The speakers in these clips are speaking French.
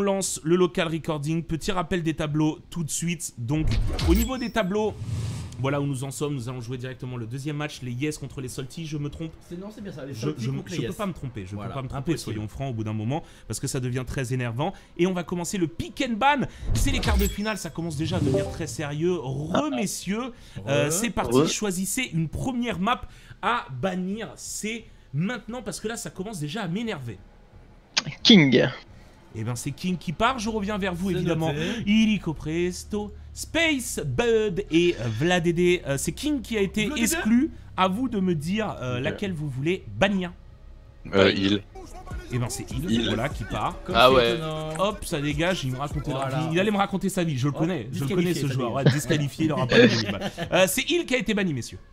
on lance le local recording. Petit rappel des tableaux tout de suite. Donc, au niveau des tableaux, voilà où nous en sommes. Nous allons jouer directement le deuxième match, les Yes contre les Salty. Je me trompe? Non, c'est bien ça. Les Je ne peux pas me tromper. Je peux pas me tromper, soyons francs au bout d'un moment, parce que ça devient très énervant. Et on va commencer le pick and ban. C'est les quarts de finale, ça commence déjà à devenir très sérieux. Messieurs, c'est parti. Choisissez une première map à bannir. C'est maintenant, parce que là, ça commence déjà à m'énerver. King. Et ben c'est King qui part. Je reviens vers vous évidemment. Illico Presto, Space Bud et Vladédé. C'est King qui a été exclu. À vous de me dire laquelle vous voulez bannir. Il. Et ben c'est il, voilà, qui part. Ah ouais. Hop, ça dégage, il me racontait il allait me raconter sa vie, je le connais, ce joueur. Ouais, disqualifié, il aura pas de c'est il qui a été banni, messieurs.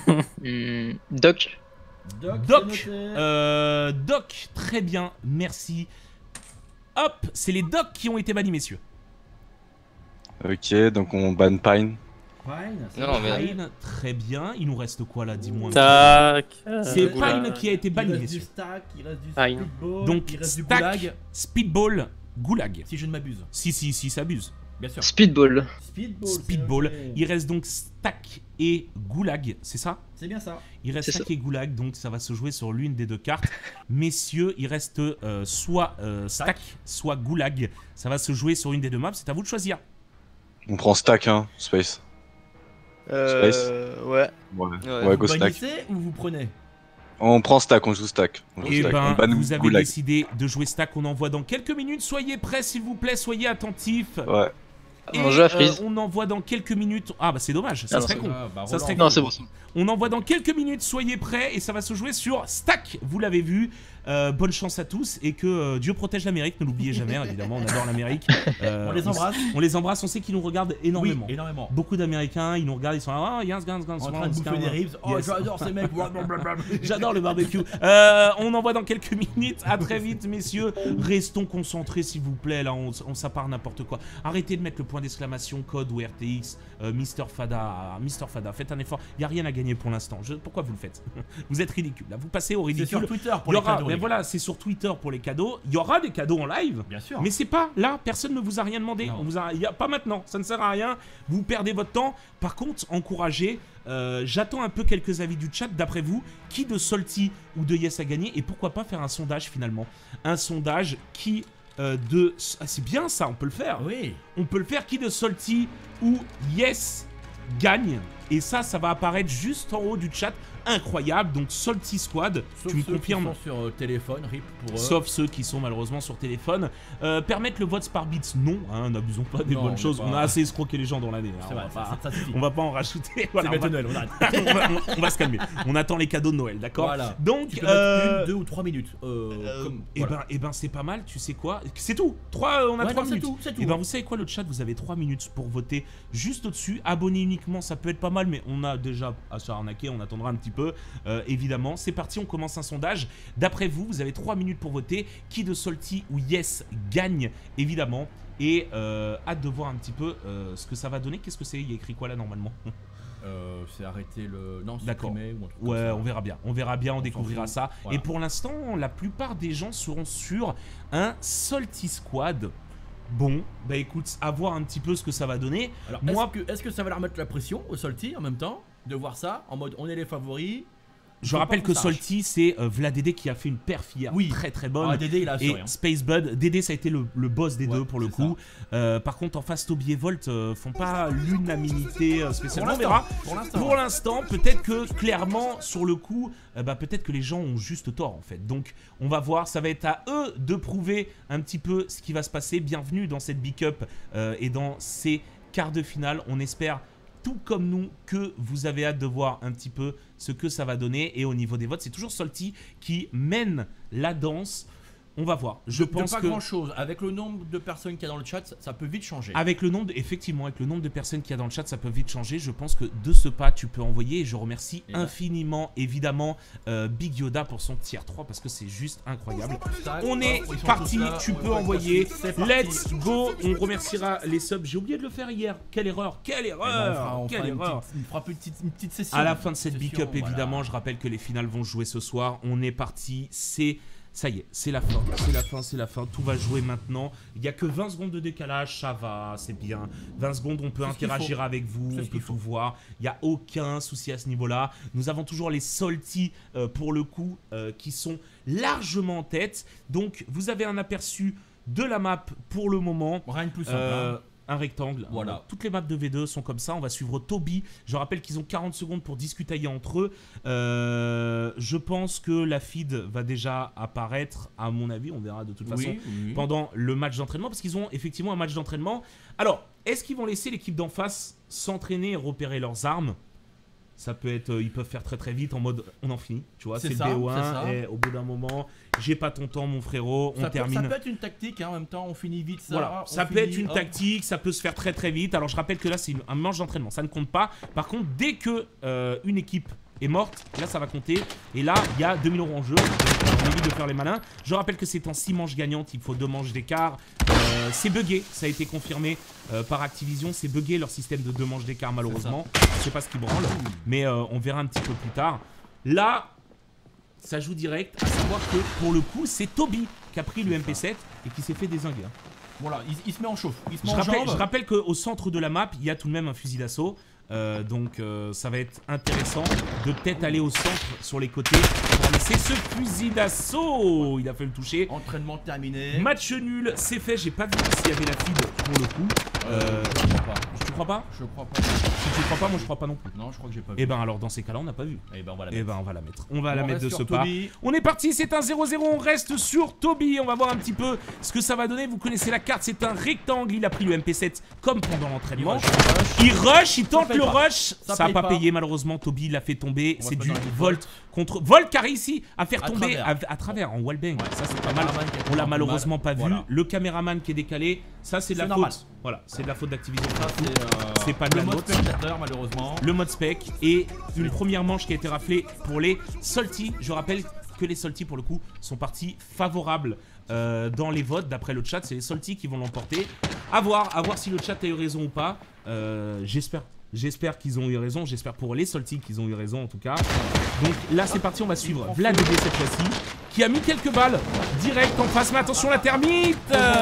Doc. Doc, très bien, merci. Hop, c'est les Doc qui ont été bannis, messieurs. Ok, donc on banne Pine. Pine, très bien. Il nous reste quoi là, dis-moi. C'est Pine qui a été banni, messieurs. Il reste du Speedball, donc, il reste du Stack, Goulag. Speedball, Goulag. Si je ne m'abuse. Si, ça abuse. Bien sûr. Speedball. Speedball. Il reste donc Stack et Goulag, c'est ça? C'est bien ça. Il reste Stack et Goulag, donc ça va se jouer sur l'une des deux cartes. Messieurs, il reste soit Stack, soit Goulag. Ça va se jouer sur une des deux maps, c'est à vous de choisir. On prend Stack, hein, Space. Space. Ouais. Ouais, go Stack. Ou vous prenez? On prend Stack, on joue Stack. Et ben, vous avez décidé de jouer Stack, on envoie dans quelques minutes. Soyez prêts, s'il vous plaît, soyez attentifs. Ouais. Et on envoie dans quelques minutes. Ah bah c'est dommage, ça serait con. Ça serait con. Non, c'est bon. On envoie dans quelques minutes, soyez prêts et ça va se jouer sur Stack, vous l'avez vu. Bonne chance à tous et que Dieu protège l'Amérique, ne l'oubliez jamais, évidemment, on adore l'Amérique. On les embrasse. On les embrasse, on sait qu'ils nous regardent énormément. Oui, énormément. Beaucoup d'Américains, ils nous regardent, ils sont là, oh, yes, en train de bouffer des ribs. Oh, j'adore ces mecs. J'adore le barbecue. On envoie dans quelques minutes, à très vite, messieurs. Restons concentrés, s'il vous plaît, là, on s'appart n'importe quoi. Arrêtez de mettre le point d'exclamation, code ou RTX, Mister Fada, faites un effort. Il n'y a rien à gagner pour l'instant. Pourquoi vous le faites? Vous êtes ridicule. Là, vous passez au ridicule. C'est sur Twitter pour les cadeaux. Mais voilà, c'est sur Twitter pour les cadeaux. Il y aura des cadeaux en live. Bien sûr. Mais c'est pas là, personne ne vous a rien demandé. Pas maintenant, ça ne sert à rien. Vous perdez votre temps. Par contre, encouragez. J'attends un peu quelques avis du chat. D'après vous, qui de Salty ou de Yes a gagné? Et pourquoi pas faire un sondage finalement? Un sondage qui c'est bien ça, on peut le faire. Oui. On peut le faire, qui de Salty ou Yes gagne. Et ça va apparaître juste en haut du chat. Incroyable, donc Salty Squad, sauf tu me confirmes. Qui sont sur téléphone, RIP pour eux. Sauf ceux qui sont malheureusement sur téléphone. Permettre le vote par bits, non, hein, n'abusons pas des bonnes choses. On a assez escroqué les gens dans l'année. On va pas en rajouter. Voilà, Noël, on on va se calmer. On attend les cadeaux de Noël, d'accord? Voilà. Donc, tu peux mettre 1, 2 ou 3 minutes. Et ben c'est pas mal, tu sais quoi? C'est tout. On a 3 minutes. C'est tout. Et ben vous savez quoi, le chat, vous avez 3 minutes pour voter juste au-dessus. Abonner uniquement, ça peut être pas mal, mais on a déjà à se arnaquer, on attendra un petit peu. Évidemment, c'est parti, on commence un sondage. D'après vous, vous avez 3 minutes pour voter. Qui de Salty ou Yes gagne, évidemment. Et hâte de voir un petit peu ce que ça va donner. Qu'est-ce que c'est? Il y a écrit quoi là normalement? C'est arrêter le... Non, d'accord. Ouais, on verra bien. On découvrira ça. Voilà. Et pour l'instant, la plupart des gens seront sur un Salty Squad. Bon, bah écoute, à voir un petit peu ce que ça va donner. Alors, moi, est-ce que ça va leur mettre la pression au Salty en même temps? De voir ça, en mode on est les favoris? Je rappelle que Salty, c'est Vladédé qui a fait une perf hier très très bonne. Dédé, il a assuré, et Space Bud, Dédé ça a été le boss des deux pour le coup. Par contre en face Toby et Volt font pas l'unanimité spécialement. On verra. Pour l'instant, peut-être que clairement sur le coup, peut-être que les gens ont juste tort en fait. Donc on va voir, ça va être à eux de prouver un petit peu ce qui va se passer. Bienvenue dans cette Big Up et dans ces quarts de finale. On espère, tout comme nous, que vous avez hâte de voir un petit peu ce que ça va donner. Et au niveau des votes, c'est toujours Salty qui mène la danse. On va voir. Je pense pas grand chose. Avec le nombre de personnes qu'il y a dans le chat, ça peut vite changer. Effectivement, avec le nombre de personnes qu'il y a dans le chat, ça peut vite changer. Je pense que de ce pas, tu peux envoyer. Et je remercie infiniment, évidemment, Big Yoda pour son tier 3 parce que c'est juste incroyable. On est parti. Tu peux envoyer. Let's go. On remerciera les subs. J'ai oublié de le faire hier. Quelle erreur. Quelle erreur. On fera une petite session. À la fin de cette Big Up, évidemment, je rappelle que les finales vont jouer ce soir. On est parti. C'est Ça y est, c'est la fin, c'est la fin, c'est la fin. Tout va jouer maintenant. Il n'y a que 20 secondes de décalage, ça va, c'est bien. 20 secondes, on peut interagir avec vous, on peut tout voir. Il n'y a aucun souci à ce niveau-là. Nous avons toujours les Salty, pour le coup, qui sont largement en tête. Donc, vous avez un aperçu de la map pour le moment. Rien de plus simple. Un rectangle. Voilà. Toutes les maps de V2 sont comme ça. On va suivre Toby. Je rappelle qu'ils ont 40 secondes pour discutailler entre eux. Je pense que la feed va déjà apparaître, à mon avis. On verra de toute façon pendant le match d'entraînement. Parce qu'ils ont effectivement un match d'entraînement. Alors, est-ce qu'ils vont laisser l'équipe d'en face s'entraîner et repérer leurs armes? Ça peut être, ils peuvent faire très très vite en mode on en finit, tu vois, c'est le BO1 et au bout d'un moment, j'ai pas ton temps mon frérot, on termine. Ça peut être une tactique, hein, en même temps on finit vite ça. Voilà, ça peut être une tactique, ça peut se faire très très vite. Alors je rappelle que là c'est un manche d'entraînement, ça ne compte pas. Par contre, dès que une équipe est morte, là ça va compter. Et là, il y a 2000 € en jeu, donc on évite de faire les malins. Je rappelle que c'est en 6 manches gagnantes, il faut 2 manches d'écart. C'est buggé, ça a été confirmé par Activision, c'est buggé leur système de 2 manches d'écart malheureusement. Je sais pas ce qui branle, mais on verra un petit peu plus tard. Là, ça joue direct, à savoir que pour le coup, c'est Toby qui a pris le MP7 et qui s'est fait dézinguer. Voilà, il se met en chauffe, il se met je rappelle qu'au centre de la map, il y a tout de même un fusil d'assaut. Donc ça va être intéressant de peut-être aller au centre sur les côtés pour laisser ce fusil d'assaut. Il a fait le toucher. Entraînement terminé. Match nul, c'est fait. J'ai pas vu s'il y avait la feed pour le coup. Je crois pas. Tu crois pas? Je crois pas. Si tu crois pas, moi je crois pas non plus. Non, je crois que j'ai pas vu. Et ben alors dans ces cas-là, on n'a pas vu. Et ben on va la mettre. Et ben on va la mettre. On va la mettre de ce pas. Toby. On est parti, c'est un 0-0. On reste sur Toby. On va voir un petit peu ce que ça va donner. Vous connaissez la carte, c'est un rectangle. Il a pris le MP7 comme pendant l'entraînement. Il rush, il tente le rush. Ça n'a pas payé malheureusement. Toby l'a fait tomber. C'est du Volt contre Volt qui a réussi à faire tomber à travers en wallbang. Ça c'est pas mal. On l'a malheureusement pas vu. Le caméraman qui est décalé, ça c'est de la faute. Voilà, c'est de la faute d'Activision. C'est pas de la faute. Malheureusement. Le mode spec et une première manche qui a été raflée pour les Salty. Je rappelle que les Salty pour le coup sont partis favorables dans les votes. D'après le chat, c'est les Salty qui vont l'emporter. À voir si le chat a eu raison ou pas. J'espère qu'ils ont eu raison. J'espère pour les Salty qu'ils ont eu raison en tout cas. Donc là c'est parti, on va suivre Vlad cette fois-ci qui a mis quelques balles direct en face. Mais attention la termite.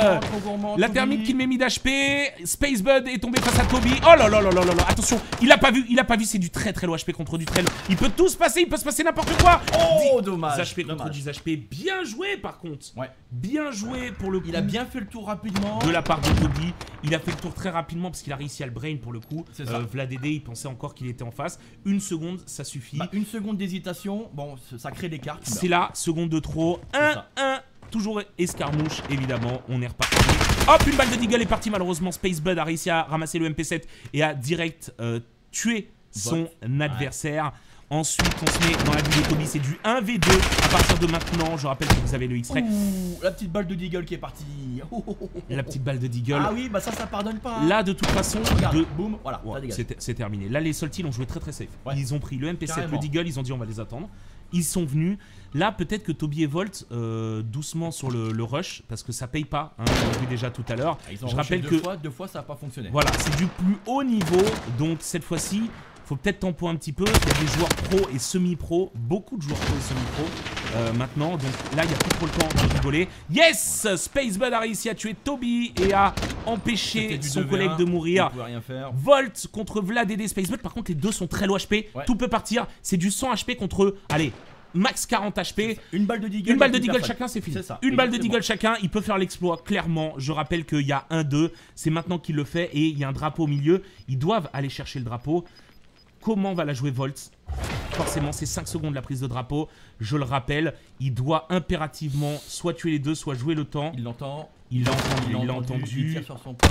La termite qui met mis d'HP. Spacebud est tombé face à Toby. Oh là là là là là. Attention, il a pas vu, c'est du très très low HP contre du très low. Il peut tout se passer, il peut se passer n'importe quoi. Oh dommage. 10 HP contre 10 HP. Bien joué par contre. Ouais. Bien joué pour le coup. Il a bien fait le tour rapidement. De la part de Toby. Il a fait le tour très rapidement parce qu'il a réussi à le brain pour le coup. C'est ça. Vladédé, il pensait encore qu'il était en face. Une seconde, ça suffit. Une seconde d'hésitation, bon, ça crée des cartes. C'est la seconde de trop. 1-1. Toujours escarmouche, évidemment. On est reparti. Hop, une balle de Deagle est partie. Malheureusement, Spacebud a réussi à ramasser le MP7 et a direct tué son adversaire. Ensuite, on se met dans la bulle de Toby, c'est du 1v2 à partir de maintenant. Je rappelle que vous avez le X-Ray. La petite balle de Deagle qui est partie. La petite balle de Deagle. Ah oui, bah ça pardonne pas. Là, de toute façon, boum, voilà, c'est terminé. Là, les Salty l'ont joué très très safe. Ils ont pris le MP7, le Deagle, ils ont dit on va les attendre. Ils sont venus. Là, peut-être que Toby et Volt, doucement sur le rush, parce que ça paye pas. Hein, on l'a vu déjà tout à l'heure. Je rappelle que deux fois, ça n'a pas fonctionné. Voilà, c'est du plus haut niveau. Donc cette fois-ci, faut peut-être tempo un petit peu. Il y a des joueurs pro et semi-pro, beaucoup de joueurs pro et semi-pro maintenant. Donc là, il n'y a plus trop le temps de rigoler. Yes, Spacebud a réussi à tuer Toby et à empêcher son collègue de mourir. Il pouvait rien faire. Volt contre Vladédé Spacebud. Par contre, les deux sont très low HP. Ouais. Tout peut partir. C'est du 100 HP contre, allez, max 40 HP. Une balle de Deagle. Chacun, c'est fini. Une balle de Deagle chacun, il peut faire l'exploit, clairement. Je rappelle qu'il y a 1-2. C'est maintenant qu'il le fait et il y a un drapeau au milieu. Ils doivent aller chercher le drapeau. Comment va la jouer Volt? Forcément, c'est 5 secondes la prise de drapeau. Je le rappelle, il doit impérativement soit tuer les deux, soit jouer le temps. Il l'entend. Il l'a entendu. Il tire sur son...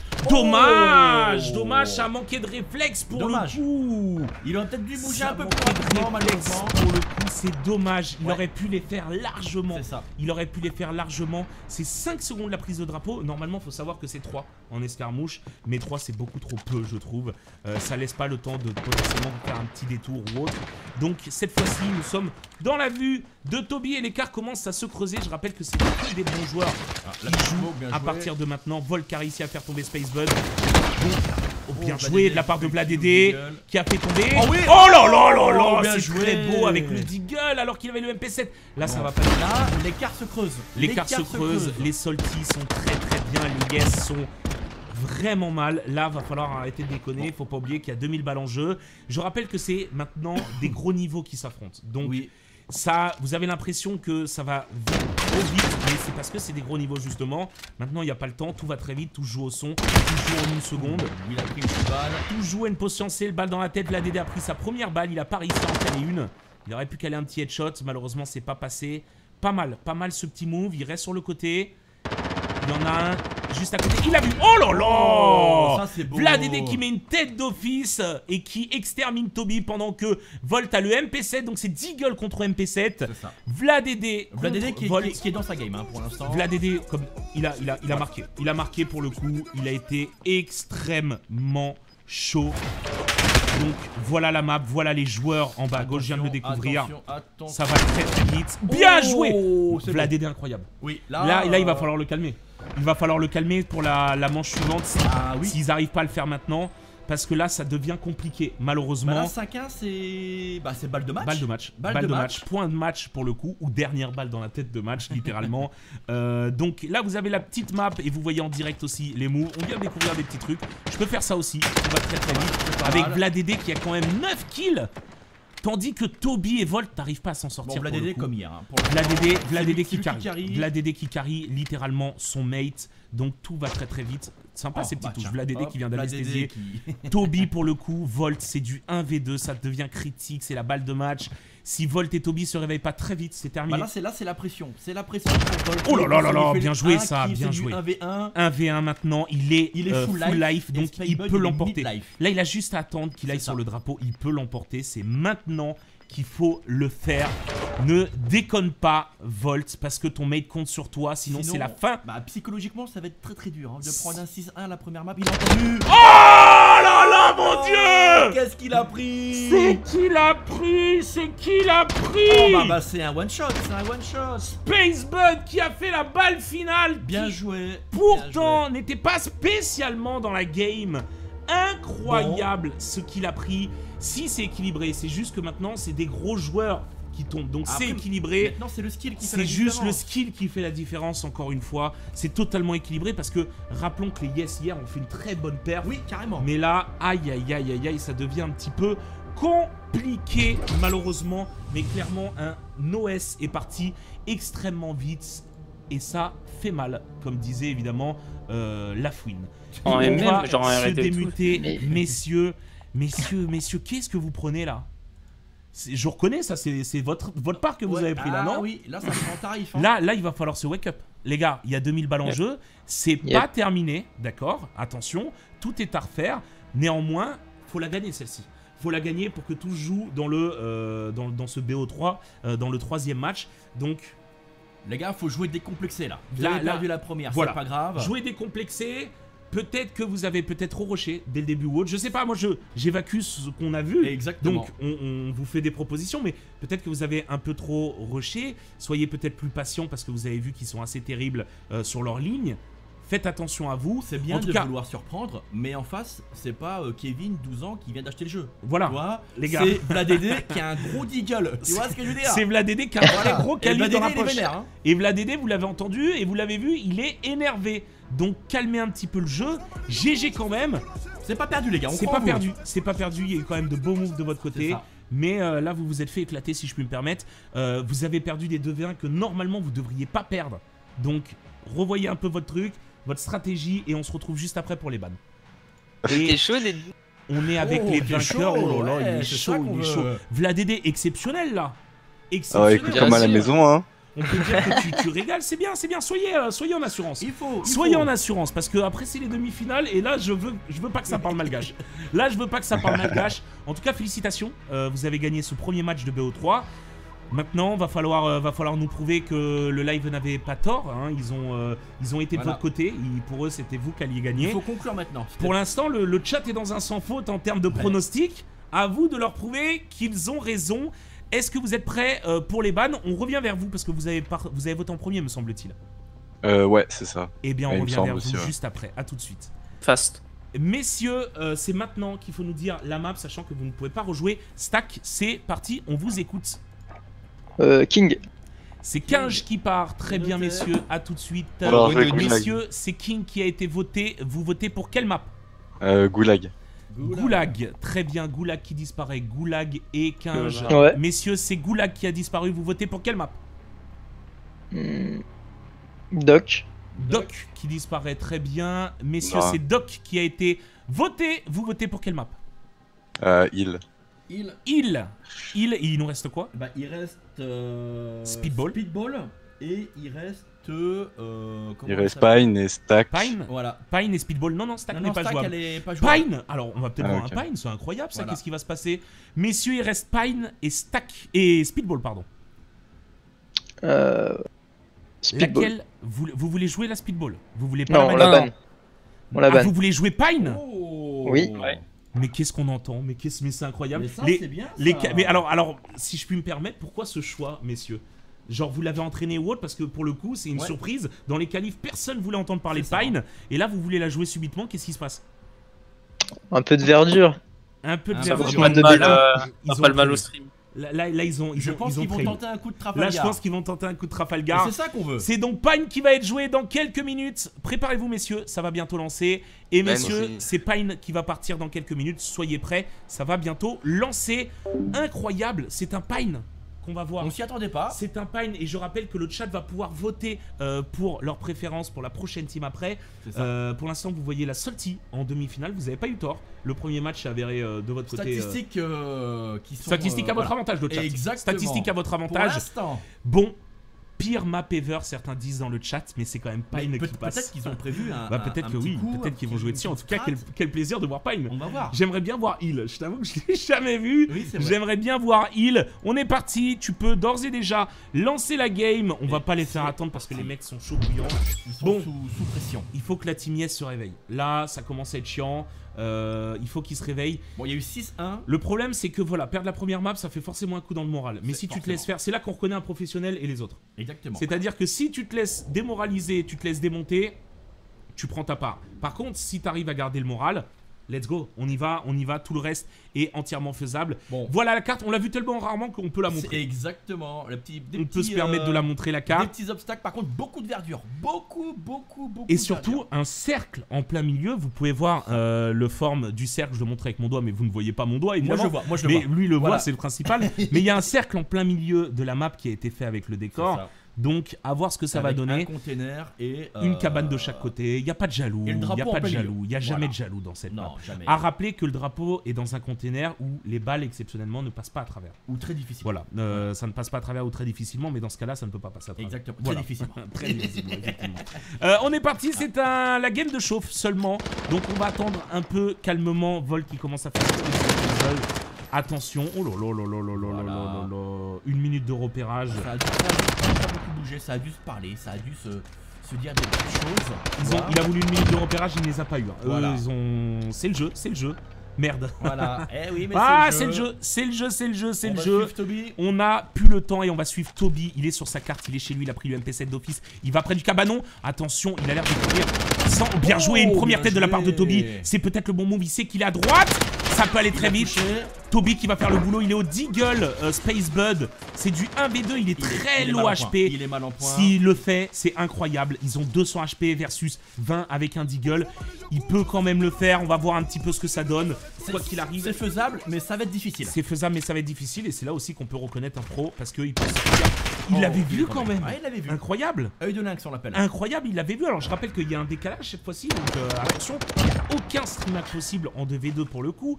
Dommage, dommage, ça a manqué de réflexe pour le coup. Il aurait peut-être dû bouger un peu plus rapidement, malheureusement. Pour le coup, c'est dommage. Il aurait pu les faire largement. C'est ça. Il aurait pu les faire largement. C'est 5 secondes la prise de drapeau. Normalement, il faut savoir que c'est 3 en escarmouche. Mais 3, c'est beaucoup trop peu, je trouve. Ça laisse pas le temps de potentiellement faire un petit détour ou autre. Donc, cette fois-ci, nous sommes dans la vue de Toby et l'écart commence à se creuser. Je rappelle que c'est tous des bons joueurs qui jouent à partir de maintenant. Volk a réussi à faire tomber Spacebud. Donc, Oh, bien joué de la part de VlaDD qui a fait tomber. Oh, oui. Oh là là là là, bien c'est joué. très beau avec le Deagle alors qu'il avait le MP7. Là, ça va pas. Là, l'écart se creuse. L'écart se creuse, les Salty sont très bien, les Yes sont vraiment mal. Là, va falloir arrêter de déconner. Faut pas oublier qu'il y a 2000 balles en jeu. Je rappelle que c'est maintenant des gros niveaux qui s'affrontent. Donc, ça, vous avez l'impression que ça va trop vite, mais c'est parce que c'est des gros niveaux justement. Maintenant, il n'y a pas le temps, tout va très vite, tout joue au son, tout joue en une seconde. Il a pris une balle. Tout joue à une pause chancée, le balle dans la tête. VlaDD a pris sa première balle, il a pas réussi à en caler une. Il aurait pu caler un petit headshot, malheureusement, c'est pas passé. Pas mal ce petit move. Il reste sur le côté. Il y en a un juste à côté. Il a vu. Oh là là, VlaDD qui met une tête d'office et qui extermine Toby pendant que Volt a le MP7. Donc c'est Deagle contre MP7. VlaDD qui est dans sa game pour l'instant. VlaDD, comme il a marqué. Il a marqué pour le coup. Il a été extrêmement chaud. Donc voilà la map, voilà les joueurs en bas à gauche, je viens de le découvrir. Ça va très vite. Bien joué. VlaDD incroyable. Oui, là il va falloir le calmer. Il va falloir le calmer pour la manche suivante s'ils n'arrivent pas à le faire maintenant. Parce que là, ça devient compliqué, malheureusement. Là, 5-1, c'est balle de match. Balle de match. Point de match pour le coup, ou dernière balle dans la tête de match, littéralement. Donc là, vous avez la petite map et vous voyez en direct aussi les moves. On vient de découvrir des petits trucs. Je peux faire ça aussi, on va très vite. Avec VlaDD qui a quand même 9 kills. Tandis que Toby et Volt n'arrivent pas à s'en sortir. Bon, VlaDD comme hier. VlaDD qui carry. VlaDD qui carry littéralement son mate. Donc tout va très vite. Sympa ces petites touches. VlaDD qui vient d'anesthésier. Toby pour le coup. Volt c'est du 1v2. Ça devient critique. C'est la balle de match. Si Volt et Toby se réveillent pas très vite, c'est terminé. Là c'est la pression. C'est la pression pour Volt. Oh là là là, bien joué ça. Bien joué. 1v1. 1v1 maintenant. Il est full life. Donc il peut l'emporter. Là il a juste à attendre qu'il aille sur le drapeau. Il peut l'emporter. C'est maintenant qu'il faut le faire. Ne déconne pas, Volt, parce que ton mate compte sur toi, sinon c'est la fin. Psychologiquement, ça va être très bien de prendre un 6-1 la première map. Il a entendu. Oh là là, mon Dieu! Qu'est-ce qu'il a pris? C'est qui l'a pris? Oh c'est un one shot, Spacebud qui a fait la balle finale. Bien joué. Pourtant, n'était pas spécialement dans la game. Incroyable ce qu'il a pris. Si c'est équilibré, c'est juste que maintenant c'est des gros joueurs qui tombent, donc c'est équilibré. Maintenant c'est le skill qui fait la différence. C'est juste le skill qui fait la différence encore une fois. C'est totalement équilibré parce que rappelons que les Yes hier ont fait une très bonne perf. Oui, carrément. Mais là, aïe, ça devient un petit peu compliqué malheureusement. Mais clairement, un OS est parti extrêmement vite et ça fait mal, comme disait évidemment Lafouine. On va se démuter, messieurs, qu'est-ce que vous prenez là? Je reconnais ça, c'est votre part que vous avez pris là, non? Oui, là ça prend en tarif. Là, il va falloir se wake up. Les gars, il y a 2000 balles en jeu, c'est pas terminé, d'accord? Attention, tout est à refaire. Néanmoins, faut la gagner celle-ci. Faut la gagner pour que tout se joue dans dans ce BO3, dans le 3e match. Donc, les gars, faut jouer décomplexé là. Vous avez perdu la première, c'est pas grave. Jouer décomplexé. Peut-être que vous avez trop rushé dès le début ou autre. Je sais pas, moi j'évacue ce qu'on a vu. Exactement. Donc on vous fait des propositions, mais peut-être que vous avez un peu trop rushé. Soyez peut-être plus patient parce que vous avez vu qu'ils sont assez terribles sur leur ligne. Faites attention à vous. C'est bien de vouloir surprendre, mais en face, c'est pas Kevin, 12 ans, qui vient d'acheter le jeu. Voilà, tu vois, les gars. C'est VlaDD qui a un gros deagle. Tu vois ce que je veux dire? C'est VlaDD qui a un très gros calibre dans la poche. Vénère, hein. Et VlaDD, vous l'avez entendu et vous l'avez vu, il est énervé. Donc calmez un petit peu le jeu. GG quand même. C'est pas perdu, les gars. C'est pas perdu. C'est pas perdu. Il y a eu quand même de beaux moves de votre côté. Mais là, vous vous êtes fait éclater, si je puis me permettre. Vous avez perdu des 2v1 que normalement vous devriez pas perdre. Donc revoyez un peu votre truc, votre stratégie, et on se retrouve juste après pour les bans. Et chaud, les... On est avec les vainqueurs. Oh là là, il est chaud, il est chaud. VlaDD exceptionnel là. Exceptionnel. Écoute, comme à la maison, hein. On peut dire que tu régales, c'est bien. Soyez en assurance. Soyez en assurance, parce que après c'est les demi-finales et là je veux pas que ça parle malgache. En tout cas, félicitations. Vous avez gagné ce premier match de BO3. Maintenant, va falloir nous prouver que le live n'avait pas tort. Hein. Ils ont été de votre côté. Pour eux, c'était vous qui alliez gagner. Il faut conclure maintenant. Pour l'instant, le chat est dans un sans faute en termes de pronostics. À vous de leur prouver qu'ils ont raison. Est-ce que vous êtes prêts pour les bans? On revient vers vous parce que vous avez voté en premier, me semble-t-il. Ouais, c'est ça. Eh bien, on revient vers vous juste après. À tout de suite. Fast. Messieurs, c'est maintenant qu'il faut nous dire la map, sachant que vous ne pouvez pas rejouer. Stack, c'est parti, on vous écoute. King. C'est Kinge qui part, très bien messieurs, à tout de suite. Alors, je vais Messieurs, c'est King qui a été voté. Vous votez pour quelle map? Goulag. Goulag, très bien, Goulag qui disparaît, Goulag et Kinge. Ouais. Messieurs, c'est Goulag qui a disparu, vous votez pour quelle map? Doc. Doc qui disparaît, très bien. Messieurs, Ah. c'est Doc qui a été voté, vous votez pour quelle map? Il. Il nous reste quoi? Bah, il reste Speedball. Et il reste comment Il reste ça s'appelle Pine et Stack. Pine? Voilà. Pine et Speedball, non, Stack n'est pas Stack, jouable. elle est pas jouable. Pine! Alors, on va peut-être voir ok. un Pine, c'est incroyable ça, Voilà. qu'est-ce qui va se passer? Messieurs, il reste Pine et Stack et Speedball, pardon. Speedball. Laquelle vous voulez jouer la Speedball? Vous voulez pas Non, on la manette? banne. On la Ah, banne. vous voulez jouer Pine? Oh. Oui. Ouais. Mais qu'est-ce qu'on entend? Mais c'est incroyable. Mais ça, Les- c'est bien. les ça. mais alors, si je puis me permettre, pourquoi ce choix, messieurs? Genre, vous l'avez entraîné ou autre? Parce que pour le coup, c'est une Ouais. surprise. Dans les qualifs, personne voulait entendre parler de C'est ça. Pine. Et là, vous voulez la jouer subitement. Qu'est-ce qui se passe? Un peu de verdure. Un peu de Ça verdure. vaut Pas de de mal, bêta. Ils pas de ont mal au pris. stream. Là, ils ont Je pense qu'ils vont trahi. tenter un coup de Trafalgar. Là, je pense qu'ils vont tenter un coup de Et Trafalgar. c'est ça qu'on veut. C'est donc Pine qui va être joué dans quelques minutes. Préparez-vous, messieurs, ça va bientôt lancer. Et messieurs, merci. c'est Pine qui va partir dans quelques minutes. Soyez prêts, ça va bientôt lancer. Incroyable, c'est un Pine qu'on va voir. On s'y attendait pas. C'est un Pine et je rappelle que le chat va pouvoir voter pour leur préférence pour la prochaine team après. C'est ça. Pour l'instant, vous voyez la Salty en demi-finale. Vous n'avez pas eu tort. Le premier match s'est avéré de votre côté. Statistiques qui sont. Statistiques à votre voilà. avantage, le chat. Exactement. Statistiques à votre Pour avantage. l'instant. Bon, pire map ever, certains disent dans le chat, mais c'est quand même Mais Pine peut- qui passe. Peut-être qu'ils ont prévu un. Bah peut-être un que petit oui, coup, peut-être qu'ils vont jouer dessus. En tout cas, quel plaisir de voir Pine. On va voir. J'aimerais bien voir Heal. Je t'avoue que je l'ai jamais vu. Oui, c'est vrai. J'aimerais bien voir Heal. On est parti. Tu peux d'ores et déjà lancer la game. On va Et pas les faire c'est attendre parce que les parti. mecs sont chauds bouillants. Ils sont Bon. sous pression. Il faut que la team Yes se réveille. Là, ça commence à être chiant. Il faut qu'ils se réveillent. Bon, il y a eu 6-1. Le problème, c'est que voilà, perdre la première map, ça fait forcément un coup dans le moral. Mais C'est si tu te forcément. laisses faire, c'est là qu'on reconnaît un professionnel et les autres. Exactement. C'est-à-dire que si tu te laisses démoraliser, tu te laisses démonter, tu prends ta part. Par contre, si tu arrives à garder le moral, let's go, on y va, tout le reste est entièrement faisable. Bon. Voilà la carte, on l'a vu tellement rarement qu'on peut la C'est montrer. exactement. Des On peut se permettre de la montrer la Des carte. petits obstacles, par contre, beaucoup de verdure. Beaucoup. Et de surtout, verdure. un cercle en plein milieu. Vous pouvez voir le forme du cercle, je le montre avec mon doigt, mais vous ne voyez pas mon doigt, Moi, évidemment. je vois. Moi, je le Mais vois. lui le Voilà. voit, c'est le principal. Mais il y a un cercle en plein milieu de la map qui a été fait avec le C'est décor. ça. Donc, à voir ce que ça va Avec donner. un container et. Une cabane de chaque côté. Il n'y a pas de jaloux. Et le Il n'y a drapeau pas en de plein jaloux. milieu. Il n'y a jamais Voilà. de jaloux dans cette map. Non, jamais. À rappeler que le drapeau est dans un container où les balles exceptionnellement ne passent pas à travers. Ou très difficile. Voilà, ça ne passe pas à travers ou très difficilement, mais dans ce cas-là, ça ne peut pas passer à travers. Exactement. Voilà. Très difficile. Très difficilement, effectivement. On est parti, c'est la game de chauffe seulement. Donc on va attendre un peu calmement. Vol qui commence à faire ce puzzle. Attention, oh là là là là là là là là là. 1 minute de repérage. Ça a pas beaucoup bougé, ça a dû se parler, ça a dû se dire des petites choses. Il a voulu 1 minute de repérage, il ne les a pas eu. Hein. Voilà. Eux, ils ont. C'est le jeu. Merde. Voilà. Eh oui, mais Ah, c'est c'est le le jeu. jeu, c'est le On va jeu. suivre Toby. On n'a plus le temps et on va suivre Toby. Il est sur sa carte, il est chez lui, il a pris le MP7 d'office. Il va près du cabanon. Attention, il a l'air de courir. Sans bien joué, une première bien tête de la part de joué. Toby. C'est peut-être le bon move, il sait qu'il est à droite. Ça peut aller très vite. Touché. Toby qui va faire le boulot, il est au Deagle Space Bud. C'est du 1v2, il est très il est low mal en point. HP. Il est mal en point. S'il le fait, c'est incroyable. Ils ont 200 HP versus 20 avec un Deagle. Il peut quand même le faire, on va voir un petit peu ce que ça donne. Quoi qu'il arrive. C'est faisable, mais ça va être difficile. C'est faisable, mais ça va être difficile. Et c'est là aussi qu'on peut reconnaître un pro parce qu'il peut se dire. Il l'avait vu quand même. Ouais, il l'avait vu. Incroyable. Œil de lynx, on l'appelle. Incroyable, il l'avait vu. Alors je rappelle qu'il y a un décalage cette fois-ci. Donc attention, il n'y a aucun stream match possible en 2v2 pour le coup.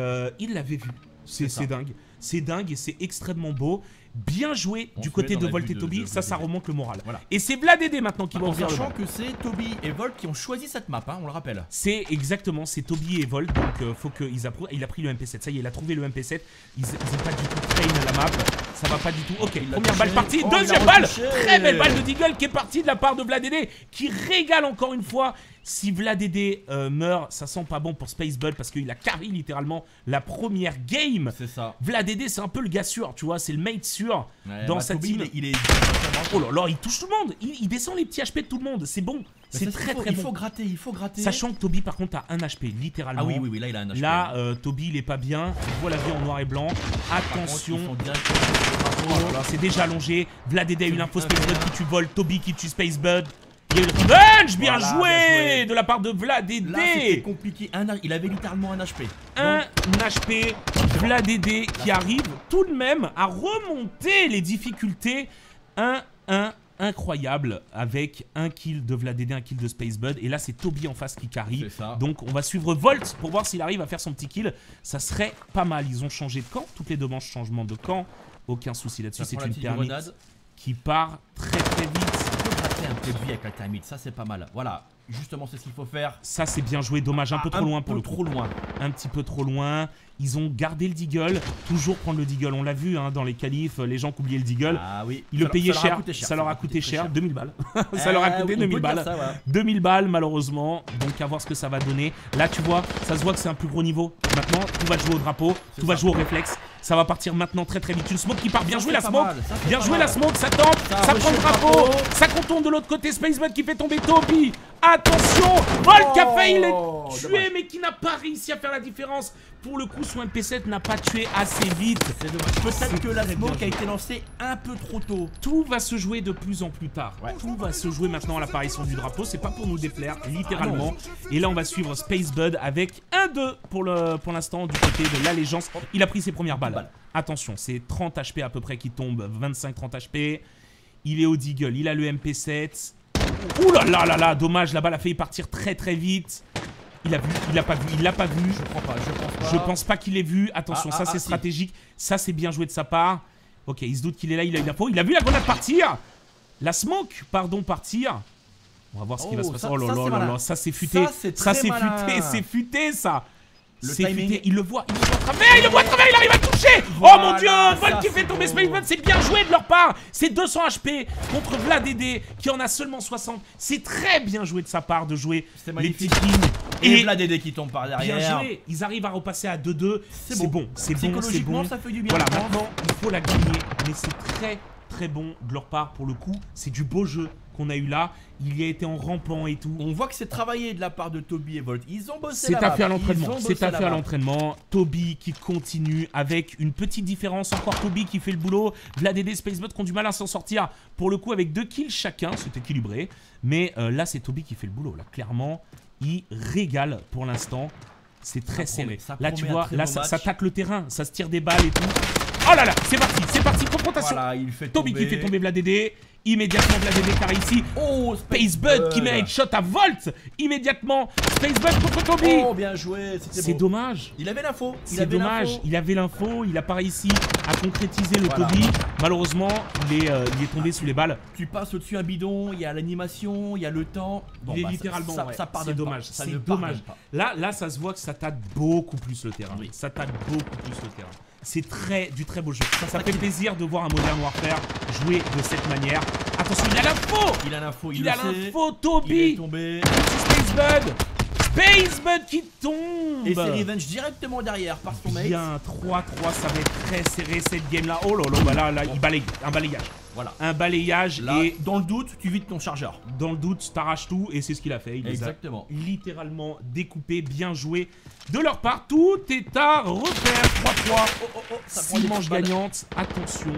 Il l'avait vu. C'est ça. C'est dingue. C'est dingue et c'est extrêmement beau. Bien joué On du se côté met dans de la Volt vue et de- Toby. de- Ça remonte le moral. Voilà. Et c'est VlaDD maintenant qui va En ouvrir le sachant bal. que c'est Toby et Volt qui ont choisi cette map, hein, on le rappelle. C'est exactement, c'est Toby et Volt, donc faut qu'ils approuvent. Il a pris le MP7, ça y est, il a trouvé le MP7. Ils ont pas du tout train la map, ça va pas du tout. Ok, Il l'a première balle touché. partie, Oh, il deuxième l'a balle, retouché. très belle balle de Deagle qui est partie de la part de VlaDD, qui régale encore une fois. Si VlaDD meurt, ça sent pas bon pour Space Bud parce qu'il a carry littéralement la première game. C'est ça. VlaDD, c'est un peu le gars sûr, tu vois, c'est le mate sûr Ouais, dans bah, sa Toby, team. il est Oh là là, il touche tout le monde, il descend les petits HP de tout le monde, c'est bon, C'est très très Il bon. faut gratter, il faut gratter. Sachant que Toby par contre a 1 HP, littéralement. Ah oui, là il a un HP. Là, Toby il est pas bien. On voit la vie en noir et blanc. Attention. Oh là là, c'est déjà allongé. Vladede a eu l'info Spacebud qui tue Volt. Toby qui tue Spacebud. Il y a eu le revenge. Bien joué de la part de Vladede. Là c'était compliqué. Il avait littéralement un HP. Un HP. Vladede qui arrive tout de même à remonter les difficultés. 1-1. Incroyable avec un kill de Vladede, un kill de Spacebud et là c'est Toby en face qui carry. Donc on va suivre Volt pour voir s'il arrive à faire son petit kill. Ça serait pas mal. Ils ont changé de camp, toutes les deux manches changement de camp. Aucun souci là-dessus, c'est une thermite qui part très très vite. On peut gratter un peu de vie avec la thermite, ça c'est pas mal. Voilà, justement c'est ce qu'il faut faire. Ça c'est bien joué, dommage un peu trop loin pour le coup. Un petit peu trop loin. Ils ont gardé le deagle, toujours prendre le deagle. On l'a vu hein, dans les qualifs, les gens qui oubliaient le deagle. Ah oui. Ils le payaient cher, ça leur a coûté cher, 2000 balles. Ça leur a coûté 2000 balles. 2000 balles malheureusement, donc à voir ce que ça va donner. Là tu vois, ça se voit que c'est un plus gros niveau. Maintenant, tout va jouer au drapeau, tout va jouer au réflexe. Ça va partir maintenant très très vite. Une smoke qui part, bien joué la smoke. Bien joué la smoke, ça tente, ça prend le drapeau. Ça contourne de l'autre côté, Spacebud qui fait tomber Toby. Attention, Volt qui a failli les tuer mais qui n'a pas réussi à faire la différence. Pour le coup, son MP7 n'a pas tué assez vite. C'est dommage. Peut-être que la smoke a été lancée un peu trop tôt. Tout va se jouer de plus en plus tard. Tout va se jouer maintenant à l'apparition du drapeau. C'est pas pour nous déplaire, littéralement. Et là, on va suivre Spacebud avec 1-2 pour l'instant du côté de l'allégeance. Il a pris ses premières balles. Attention, c'est 30 HP à peu près qui tombent. 25-30 HP. Il est au deagle, il a le MP7. Ouh là là là là, dommage, la balle a failli partir très très vite. Il a vu, il l'a pas vu, il l'a pas vu. Je pense pas. Je pense pas qu'il l'ait vu. Attention, ça c'est stratégique. Ça c'est bien joué de sa part. Ok, il se doute qu'il est là, il a eu l'info. Il a vu la grenade partir. La smoke, pardon, partir. On va voir ce qui va se passer. Oh là là là là, ça c'est futé. Ça c'est futé, c'est futé ça. C'est futé, il le voit à travers, il le voit à travers, il arrive à toucher. Oh mon dieu, Volt qui fait tomber Spacebud, c'est bien joué de leur part. C'est 200 HP contre Vladede qui en a seulement 60. C'est très bien joué de sa part de jouer les petits kills. Et Vladede qui tombe par derrière. Bien joué, ils arrivent à repasser à 2-2. C'est bon, c'est bon, psychologiquement ça fait du bien. Voilà, maintenant il faut la gagner, mais c'est très très bon de leur part pour le coup. C'est du beau jeu qu'on a eu là. Il y a été en rampant et tout. On voit que c'est travaillé de la part de Toby et Volt. Ils ont bossé c'est taffé à l'entraînement. C'est taffé à l'entraînement. Toby qui continue avec une petite différence. Encore Toby qui fait le boulot. Vladede, Spacebud qui ont du mal à s'en sortir. Pour le coup, avec 2 kills chacun, c'est équilibré. Mais là, c'est Toby qui fait le boulot. Là, clairement, il régale pour l'instant. C'est très serré. Là, tu vois, là, ça tacle le terrain. Ça se tire des balles et tout. Oh là là, c'est parti, confrontation. Voilà, il fait Toby qui fait tomber Vladede. Immédiatement Vladede carré ici. Oh, Spacebud qui met un headshot à Volt. Immédiatement Spacebud contre Toby. Oh, bien joué, c'est dommage. Il avait l'info. C'est dommage, il avait l'info. Il a pas réussi à concrétiser le Toby. Malheureusement, il est tombé sous les balles. Tu passes au-dessus un bidon, il y a l'animation, il y a le temps. Bon, il est littéralement, c'est dommage. C'est dommage. Là, ça se voit que ça tâte beaucoup plus le terrain. Ça tâte beaucoup plus le terrain. C'est du très beau jeu. Ça fait plaisir de voir un Modern Warfare jouer de cette manière. Attention, il a l'info. Il a l'info, Toby. Il est tombé. Spacebud qui tombe. Et c'est Revenge directement derrière par son mate. Bien, 3-3, ça va être très serré cette game là. Oh là là, bah là, il balaye, un balayage. Voilà. Un balayage là, et... dans le doute, tu vides ton chargeur. Dans le doute, t'arraches tout et c'est ce qu'il a fait. Il Exactement. Les a littéralement découpé, bien joué. De leur part, tout est à refaire. 3-3, 6 manches gagnantes. Attention.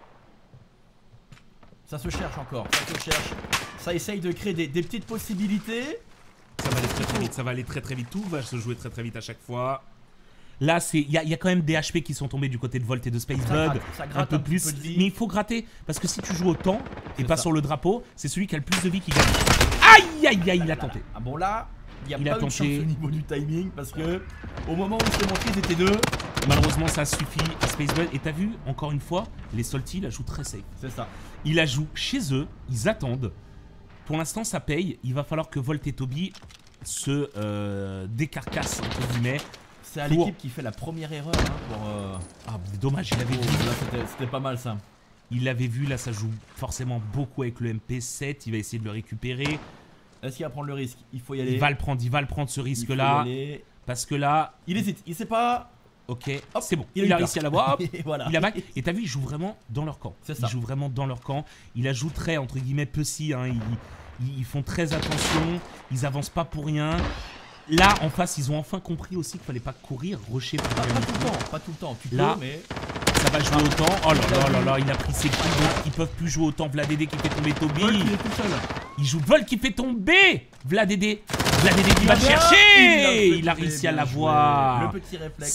Ça se cherche encore, ça se cherche. Ça essaye de créer des petites possibilités. Ça va aller très très vite, ça va aller très très vite. Tout va se jouer très très vite à chaque fois. Là, il y a quand même des HP qui sont tombés du côté de Volt et de Spacebud. Un peu plus. Mais il faut gratter. Parce que si tu joues au temps et pas sur le drapeau, c'est celui qui a le plus de vie qui gagne. Aïe aïe aïe, il a tenté. Ah bon là, il n'y a pas eu de chance au niveau du timing. Parce que au moment où il s'est montré, ils étaient deux. Malheureusement, ça suffit à Spacebud. Et t'as vu, encore une fois, les Salty la jouent très safe. C'est ça. Ils la jouent chez eux, ils attendent. Pour l'instant, ça paye. Il va falloir que Volt et Toby se décarcassent, entre guillemets. C'est à l'équipe qui fait la première erreur. Ah, dommage, il avait vu. C'était pas mal ça. Il l'avait vu, là, ça joue forcément beaucoup avec le MP7. Il va essayer de le récupérer. Est-ce qu'il va prendre le risque? Il faut y aller. Il va le prendre ce risque-là. Parce que là. Il hésite, il sait pas. Ok, c'est bon. Il a réussi à l'avoir. Voilà. Il a back. Et t'as vu, il joue vraiment dans leur camp. C'est ça. Il joue vraiment dans leur camp. Il ajouterait, entre guillemets, Pussy. Hein, ils font très attention, ils avancent pas pour rien. Là, en face, ils ont enfin compris aussi qu'il fallait pas courir, rusher pour Pas gagner. tout le temps, pas tout le temps. Tu Là, peux, mais. Ça va jouer autant. Oh là là là là, il a pris ses coups, donc ils peuvent plus jouer autant. Vladédé qui fait tomber Toby. Vol qui est tout seul. Il joue Vol qui fait tomber Vladédé. Vladédé qui va le bien, chercher. il Il a fait réussi à bien l'avoir. joué. Le petit réflexe.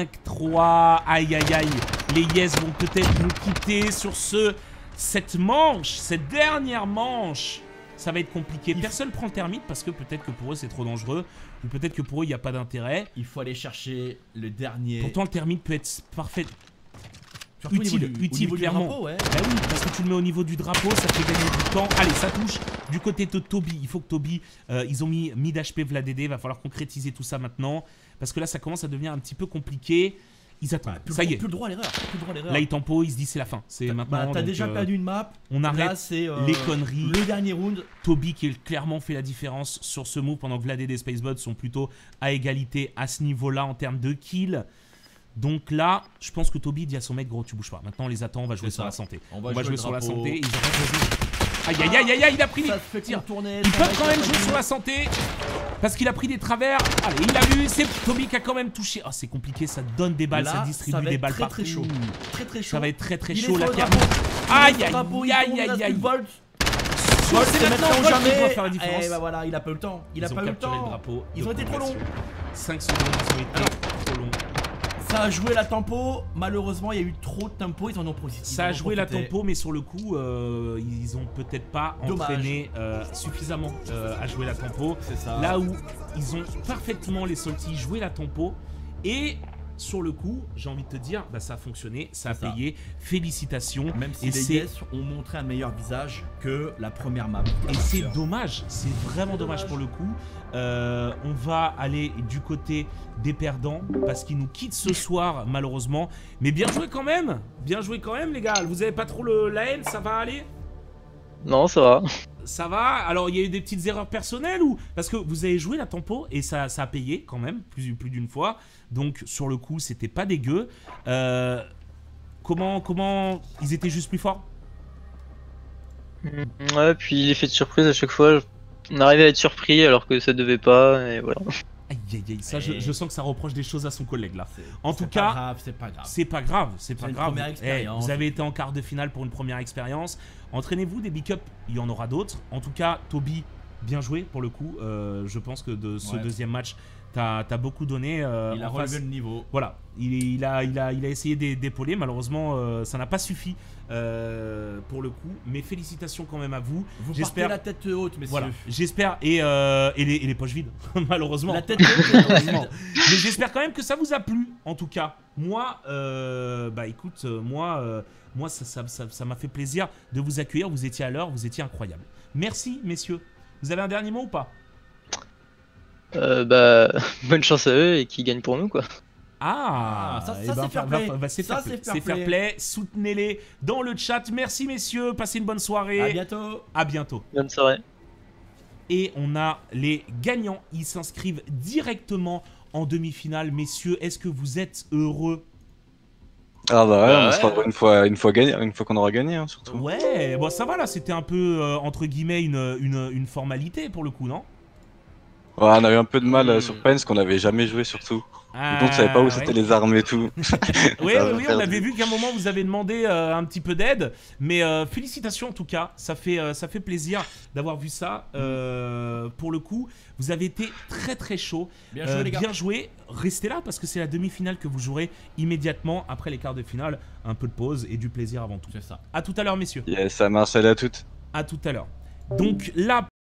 5-3. Aïe aïe aïe. Les Yes vont peut-être nous quitter sur cette manche, cette dernière manche. Ça va être compliqué. Personne prend le thermite parce que peut-être que pour eux c'est trop dangereux. Ou peut-être que pour eux il n'y a pas d'intérêt. Il faut aller chercher le dernier. Pourtant le thermite peut être parfait. Surtout au Utile, niveau du- au utile niveau du clairement. drapeau, ouais. Bah oui, parce que tu le mets au niveau du drapeau, ça fait gagner du temps. Allez, ça touche du côté de Toby. Il faut que Toby, ils ont mis mid HP Vladédé. Va falloir concrétiser tout ça maintenant. Parce que là, ça commence à devenir un petit peu compliqué. Ils attendent. Plus Ça le- y est. Plus le droit à l'erreur. Plus le droit à l'erreur. Là, ils tempo, ils se disent c'est la fin. C'est maintenant. Bah, t'as donc, déjà perdu une map. on Là, arrête c'est les conneries. le dernier round. Toby qui clairement fait la différence sur ce move pendant que Vladédé et Spacebot sont plutôt à égalité à ce niveau-là en termes de kills. Donc là, je pense que Toby dit à son mec, gros, tu bouges pas. Maintenant, on les attend, on va jouer C'est sur ça. la santé. On On va va jouer sur la drapeau. santé. Ils arrêtent. Aïe aïe aïe aïe aïe, il a pris Ça les se fait tirs. contourner. Ils ça peuvent va quand être même jouer facile. sur la santé parce qu'il a pris des travers. Allez, il a vu, c'est Toby qui a quand même touché. Oh, c'est compliqué, ça donne des balles, Là, ça ça distribue va des être balles très, partout. très chaud. Très très chaud. Ça va être très très Il est chaud sur la le carte. drapeau. Aïe Il est sur aïe le drapeau, il aïe tourne, il aïe reste aïe. plus de Volt. C'est Volt, c'est maintenant maintenant ou Volt qui jamais. doit faire la différence. Eh bah voilà, il a pas eu le temps. Il a Ils ont pas eu le capturé le temps. drapeau. Ils ont été trop longs. 5 secondes, ils ont été trop longs. Ça a joué la tempo. Malheureusement, il y a eu trop de tempo. Ils en ont profité. Ça a Ils en ont joué la profité. tempo, mais sur le coup, ils ont peut-être pas Dommage. entraîné suffisamment à jouer la tempo. C'est ça. Là où ils ont parfaitement les salty joué la tempo et sur le coup, j'ai envie de te dire, bah, ça a fonctionné, ça a C'est ça. payé. Félicitations. Même si Et les c'est- Yes ont montré un meilleur visage que la première map. Et c'est dommage, c'est vraiment dommage pour le coup. On va aller du côté des perdants parce qu'ils nous quittent ce soir malheureusement. Mais bien joué quand même, les gars. Vous avez pas trop la haine, ça va aller? Non, ça va. Ça va? Alors il y a eu des petites erreurs personnelles ou parce que vous avez joué la tempo et ça a payé quand même plus d'une fois. Donc sur le coup c'était pas dégueu. Comment ils étaient juste plus forts? Ouais, puis l'effet de surprise à chaque fois, on arrivait à être surpris alors que ça devait pas, et voilà. Aïe aïe aïe, ça je sens que ça reproche des choses à son collègue là. En tout C'est cas, pas grave, c'est pas grave. c'est pas grave, c'est pas une grave. première expérience. Vous avez été en quart de finale pour une première expérience. Entraînez-vous, des big up, il y en aura d'autres. En tout cas, Toby, bien joué pour le coup. Je pense que de ce Ouais. deuxième match, t'as beaucoup donné. Il a en relevé face. le niveau. Voilà, il a essayé d'épauler. Malheureusement, ça n'a pas suffi pour le coup. Mais félicitations quand même à vous. Vous partez J'espère. la tête haute, messieurs. Voilà, j'espère et les poches vides, malheureusement. La tête haute, Malheureusement. Mais j'espère quand même que ça vous a plu, en tout cas. Moi, bah écoute, moi ça m'a fait plaisir de vous accueillir. Vous étiez à l'heure, vous étiez incroyables. Merci, messieurs. Vous avez un dernier mot ou pas? Bah, bonne chance à eux et qu'ils gagnent pour nous, quoi. Ah, ça, eh c'est fair play. c'est Ça, fair play. c'est fair C'est fair play. play. Soutenez-les dans le chat. Merci, messieurs. Passez une bonne soirée. À bientôt. À bientôt. Bonne soirée. Et on a les gagnants. Ils s'inscrivent directement en demi-finale. Messieurs, est-ce que vous êtes heureux? Ah bah ouais, on Ouais. sera une fois gagné, une fois qu'on aura gagné, hein, surtout. Ouais, bon ça va là, c'était un peu entre guillemets une formalité pour le coup, non? Ouais, on a eu un peu de mal sur Pence qu'on n'avait jamais joué surtout. Donc on savait pas où c'était les armes et tout. Oui, Ça oui, va on perdu. avait vu qu'à un moment vous avez demandé un petit peu d'aide, mais félicitations en tout cas, ça fait plaisir d'avoir vu ça. Pour le coup, vous avez été très très chaud. Bien joué, les gars. Bien joué, restez là parce que c'est la demi-finale que vous jouerez immédiatement après les quarts de finale. Un peu de pause et du plaisir avant tout. C'est ça. A tout à l'heure messieurs, Yes, ça marche, salut à toutes. à tout à l'heure. Donc là